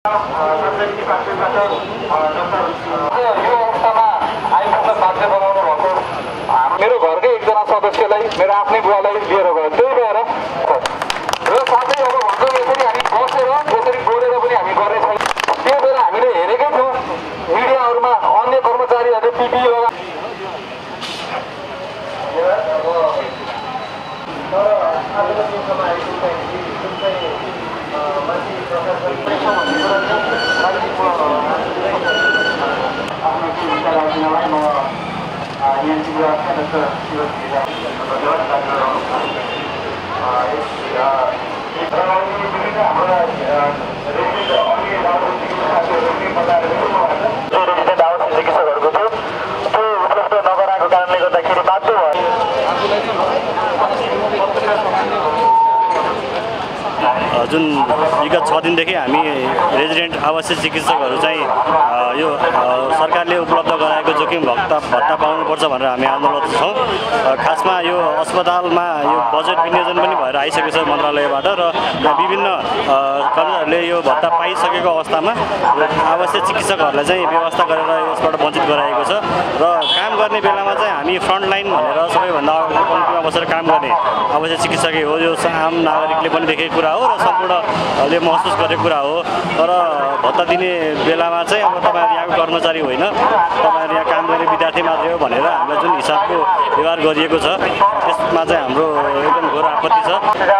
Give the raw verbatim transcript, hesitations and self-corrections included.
मेरो घरकै एकजना सदस्यलाई मेरो आफ्नै बुवालाई लिएर गयो त्यही भएर र साथै अब भन्छौँ यसरी हामी बसेर यसरी बोलेर पनि हामी गर्ने छैन त्यो बेला हामीले हेरेकै थियौँ मिडियाहरूमा अन्य कर्मचारीहरूले पिपी लगा चिकित्सकहरूको थियो त्यो उपलब्ध नगराएको कारणले गर्दाखेरि बाध्य भयो। जुन विगत छ दिनदेखि हामी रेजिडेन्ट आवासीय चिकित्सकहरू चाहिँ यो सरकारले उपलब्ध गराएको जोखिम भत्ता भत्ता पाउनुपर्छ भनेर हामी आन्दोलन छौँ। खासमा यो अस्पतालमा यो बजेट विनियोजन पनि भएर आइसकेको छ मन्त्रालयबाट र विभिन्न कर्मचारीहरूले यो भत्ता पाइसकेको अवस्थामा आवासीय चिकित्सकहरूलाई चाहिँ व्यवस्था गरेर यसबाट वञ्चित गराएको छ र काम गर्ने बेलामा चाहिँ हामी फ्रन्टलाइन भनेर सबैभन्दा कम्तीमा बसेर काम गर्ने आवासीय चिकित्सकै हो। यो आम नागरिकले पनि देखेको कुरा हो र सम्पूर्णले महसुस गरेको कुरा हो। तर भत्ता दिने बेलामा चाहिँ अब तपाईँहरू यहाँको कर्मचारी होइन, तपाईँहरू यहाँ काम गर्ने विद्यार्थी मात्रै हो भनेर हामीलाई जुन हिसाबको व्यवहार गरिएको छ त्यसमा चाहिँ हाम्रो एकदम घोर आपत्ति छ।